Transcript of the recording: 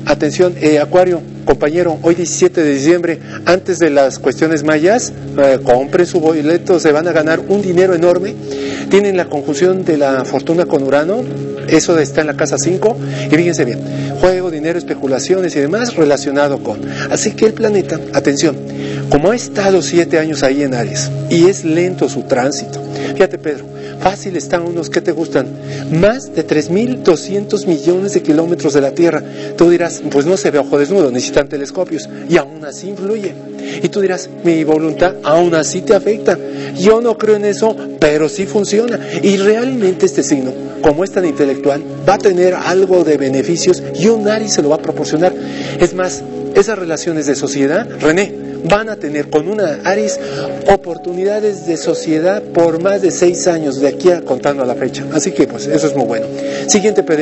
Atención, Acuario, compañero, hoy 17 de diciembre, antes de las cuestiones mayas, compren su boleto, se van a ganar un dinero enorme. Tienen la conjunción de la fortuna con Urano, eso está en la casa 5, y fíjense bien, juego, dinero, especulaciones y demás relacionado con. Así que el planeta, atención, como ha estado 7 años ahí en Aries, y es lento su tránsito, fíjate Pedro, fácil están unos, ¿qué te gustan? Más de 3.200 millones de kilómetros de la Tierra. Tú dirás, pues no se ve a ojo desnudo, necesitan telescopios, y aún así influye. Y tú dirás, mi voluntad aún así te afecta. Yo no creo en eso, pero sí funciona. Y realmente este signo, como es tan intelectual, va a tener algo de beneficios y un Aries se lo va a proporcionar. Es más, esas relaciones de sociedad, René, van a tener con una Aries oportunidades de sociedad por más de 6 años de aquí a contando a la fecha. Así que pues eso es muy bueno. Siguiente